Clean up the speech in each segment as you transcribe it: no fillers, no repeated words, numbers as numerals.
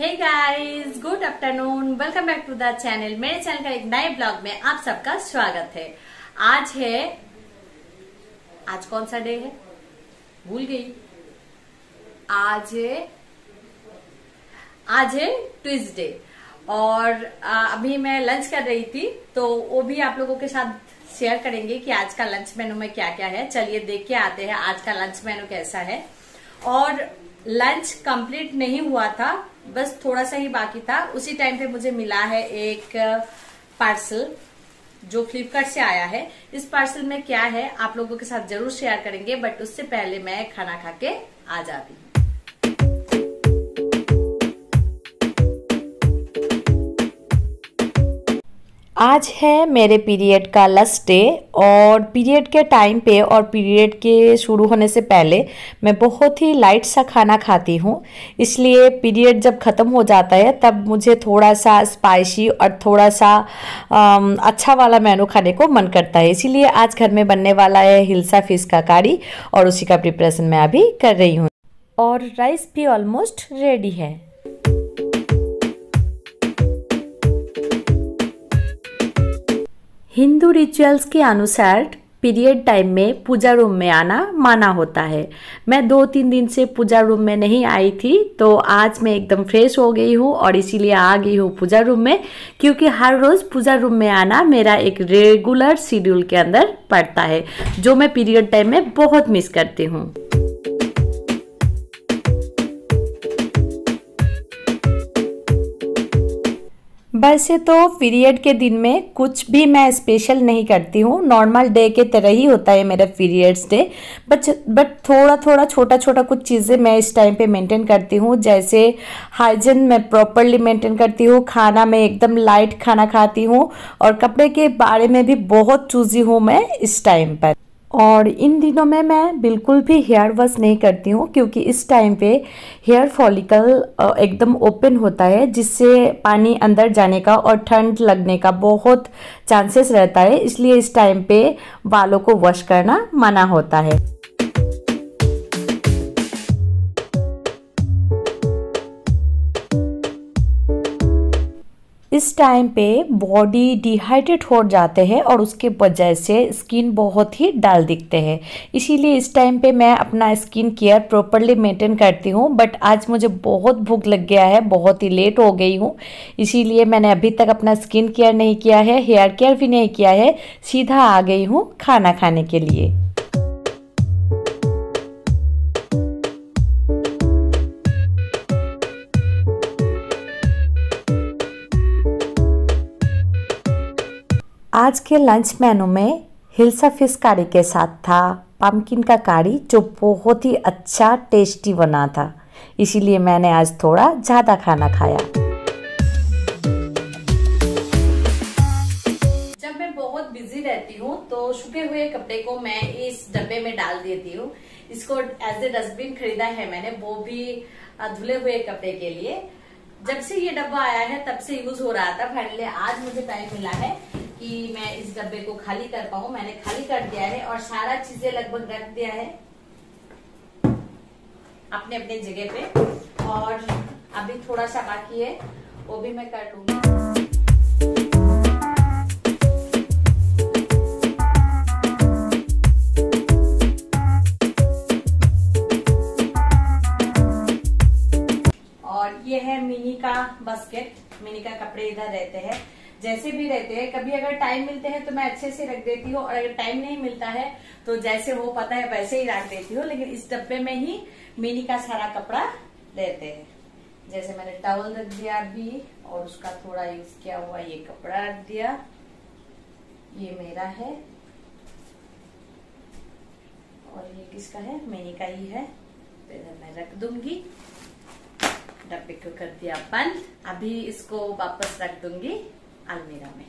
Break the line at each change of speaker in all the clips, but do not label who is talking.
Hey guys, good afternoon. Welcome back to the channel. मेरे channel का एक नए ब्लॉग में आप सबका स्वागत है। आज कौन सा डे है, भूल गई। आज है ट्यूसडे और अभी मैं लंच कर रही थी, तो वो भी आप लोगों के साथ शेयर करेंगे कि आज का लंच मेनू में क्या क्या है। चलिए देख के आते हैं आज का लंच मेनू कैसा है। और लंच कंप्लीट नहीं हुआ था, बस थोड़ा सा ही बाकी था। उसी टाइम पे मुझे मिला है एक पार्सल जो फ्लिपकार्ट से आया है। इस पार्सल में क्या है आप लोगों के साथ जरूर शेयर करेंगे, बट उससे पहले मैं खाना खा के आ जाती हूँ। आज है मेरे पीरियड का लास्ट डे और पीरियड के टाइम पे और पीरियड के शुरू होने से पहले मैं बहुत ही लाइट सा खाना खाती हूँ। इसलिए पीरियड जब ख़त्म हो जाता है तब मुझे थोड़ा सा स्पाइसी और थोड़ा सा अच्छा वाला मेनू खाने को मन करता है। इसीलिए आज घर में बनने वाला है हिल्सा फिश का करी और उसी का प्रिपरेशन मैं अभी कर रही हूँ। और राइस भी ऑलमोस्ट रेडी है। हिंदू रिचुअल्स के अनुसार पीरियड टाइम में पूजा रूम में आना माना होता है। मैं 2-3 दिन से पूजा रूम में नहीं आई थी, तो आज मैं एकदम फ्रेश हो गई हूँ और इसीलिए आ गई हूँ पूजा रूम में, क्योंकि हर रोज़ पूजा रूम में आना मेरा एक रेगुलर शेड्यूल के अंदर पड़ता है, जो मैं पीरियड टाइम में बहुत मिस करती हूँ। वैसे तो पीरियड के दिन में कुछ भी मैं स्पेशल नहीं करती हूँ, नॉर्मल डे के तरह ही होता है मेरा पीरियड्स डे। बट थोड़ा छोटा कुछ चीज़ें मैं इस टाइम पे मेंटेन करती हूँ। जैसे हाइजीन मैं प्रॉपरली मेंटेन करती हूँ, खाना मैं एकदम लाइट खाना खाती हूँ और कपड़े के बारे में भी बहुत चूजी हूँ मैं इस टाइम पर। और इन दिनों में मैं बिल्कुल भी हेयर वॉश नहीं करती हूँ, क्योंकि इस टाइम पे हेयर फॉलिकल एकदम ओपन होता है, जिससे पानी अंदर जाने का और ठंड लगने का बहुत चांसेस रहता है। इसलिए इस टाइम पे बालों को वॉश करना मना होता है। इस टाइम पे बॉडी डिहाइड्रेट हो जाते हैं और उसके वजह से स्किन बहुत ही डल दिखते हैं। इसीलिए इस टाइम पे मैं अपना स्किन केयर प्रॉपरली मेंटेन करती हूँ। बट आज मुझे बहुत भूख लग गया है, बहुत ही लेट हो गई हूँ, इसीलिए मैंने अभी तक अपना स्किन केयर नहीं किया है, हेयर केयर भी नहीं किया है, सीधा आ गई हूँ खाना खाने के लिए। आज के लंच मेनू में हिल्सा फिश करी के साथ था पम्पकिन का करी, जो बहुत ही अच्छा टेस्टी बना था। इसीलिए मैंने आज थोड़ा ज़्यादा खाना खाया। जब मैं बहुत बिजी रहती हूँ तो सूखे हुए कपड़े को मैं इस डब्बे में डाल देती हूँ। इसको एज ए डस्टबिन खरीदा है मैंने, वो भी धुले हुए कपड़े के लिए। जब से ये डब्बा आया है तब से यूज हो रहा था। फाइनली आज मुझे टाइम मिला है कि मैं इस डब्बे को खाली कर पाऊं। मैंने खाली कर दिया है और सारा चीजें लगभग रख दिया है अपने अपने जगह पे, और अभी थोड़ा सा बाकी है, वो भी मैं कर लूंगी। और ये है मिनी का बास्केट। मिनी का कपड़े इधर रहते हैं, जैसे भी रहते हैं। कभी अगर टाइम मिलते हैं तो मैं अच्छे से रख देती हूँ, और अगर टाइम नहीं मिलता है तो जैसे हो पता है वैसे ही रख देती हूँ। लेकिन इस डब्बे में ही मिनी का सारा कपड़ा रहते हैं। जैसे मैंने टॉवल रख दिया अभी, और उसका थोड़ा यूज किया हुआ ये कपड़ा रख दिया। ये मेरा है और ये किसका है, मिनी का ही है, तो इधर मैं रख दूंगी। डब्बे को कर दिया बंद। अभी इसको वापस रख दूंगी अलमीरा में।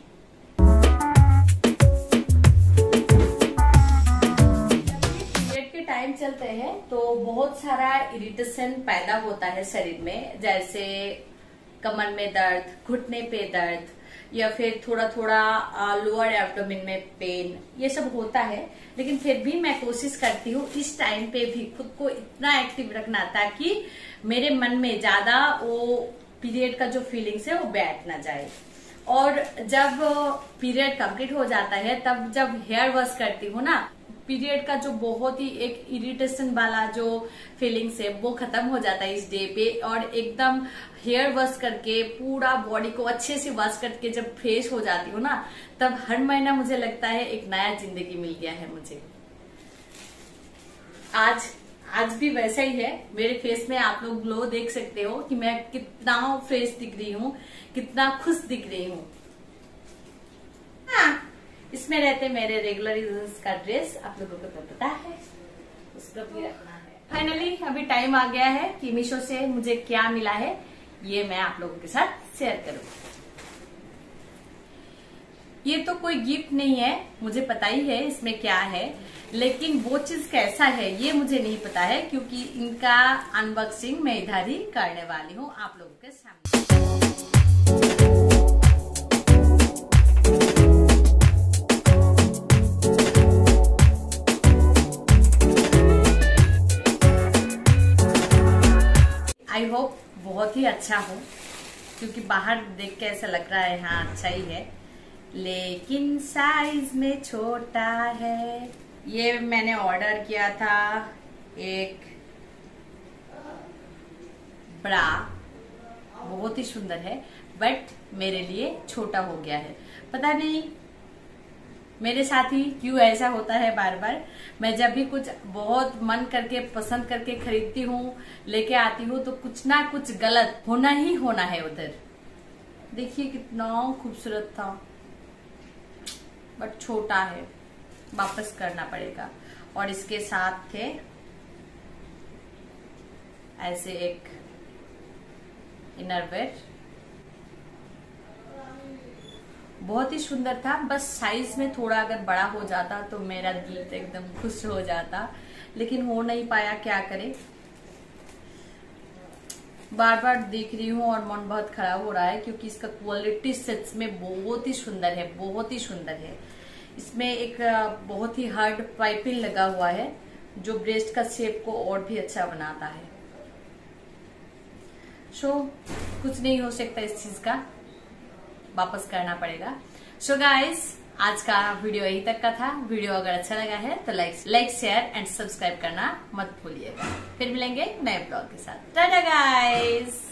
पीरियड के टाइम चलते हैं तो बहुत सारा इरिटेशन पैदा होता है शरीर में, जैसे कमर में दर्द, घुटने पे दर्द, या फिर थोड़ा लोअर एब्डोमेन में पेन, ये सब होता है। लेकिन फिर भी मैं कोशिश करती हूँ इस टाइम पे भी खुद को इतना एक्टिव रखना ताकि मेरे मन में ज्यादा वो पीरियड का जो फीलिंग्स है वो बैठ ना जाए। और जब पीरियड कंप्लीट हो जाता है तब जब हेयर वॉश करती हूँ ना, पीरियड का जो बहुत ही एक इरिटेशन वाला जो फीलिंग्स है वो खत्म हो जाता है इस डे पे। और एकदम हेयर वॉश करके पूरा बॉडी को अच्छे से वॉश करके जब फ्रेश हो जाती हूँ ना, तब हर महीना मुझे लगता है एक नया जिंदगी मिल गया है मुझे। आज भी वैसा ही है, मेरे फेस में आप लोग ग्लो देख सकते हो कि मैं कितना फ्रेश दिख रही हूँ, कितना खुश दिख रही हूँ। हाँ, इसमें रहते मेरे रेगुलर यूज का ड्रेस, आप लोगों को तो पता है, उसको भी रखना है। फाइनली अभी टाइम आ गया है कि मीशो से मुझे क्या मिला है ये मैं आप लोगों के साथ शेयर करूँ। ये तो कोई गिफ्ट नहीं है, मुझे पता ही है इसमें क्या है, लेकिन वो चीज कैसा है ये मुझे नहीं पता है, क्योंकि इनका अनबॉक्सिंग मैं इधर ही करने वाली हूँ आप लोगों के सामने। आई होप बहुत ही अच्छा हो, क्योंकि बाहर देख के ऐसा लग रहा है हाँ अच्छा ही है, लेकिन साइज में छोटा है। ये मैंने ऑर्डर किया था एक ब्रा, बहुत ही सुंदर है, बट मेरे लिए छोटा हो गया है। पता नहीं मेरे साथ ही क्यों ऐसा होता है बार बार। मैं जब भी कुछ बहुत मन करके पसंद करके खरीदती हूँ, लेके आती हूँ, तो कुछ ना कुछ गलत होना ही होना है उधर। देखिए कितना खूबसूरत था, बट छोटा है, वापस करना पड़ेगा। और इसके साथ थे ऐसे एक इनरवेयर, बहुत ही सुंदर था, बस साइज में थोड़ा अगर बड़ा हो जाता तो मेरा दिल तो एकदम खुश हो जाता, लेकिन हो नहीं पाया, क्या करे। बार बार देख रही हूँ और मन बहुत खराब हो रहा है, क्योंकि इसका क्वालिटी सच में बहुत ही सुंदर है, बहुत ही सुंदर है। इसमें एक बहुत ही हार्ड पाइपिंग लगा हुआ है जो ब्रेस्ट का शेप को और भी अच्छा बनाता है। कुछ नहीं हो सकता इस चीज का, वापस करना पड़ेगा। गाइस, आज का वीडियो यही तक का था। वीडियो अगर अच्छा लगा है तो लाइक शेयर एंड सब्सक्राइब करना मत भूलिएगा। फिर मिलेंगे नए ब्लॉग के साथ। Tata guys.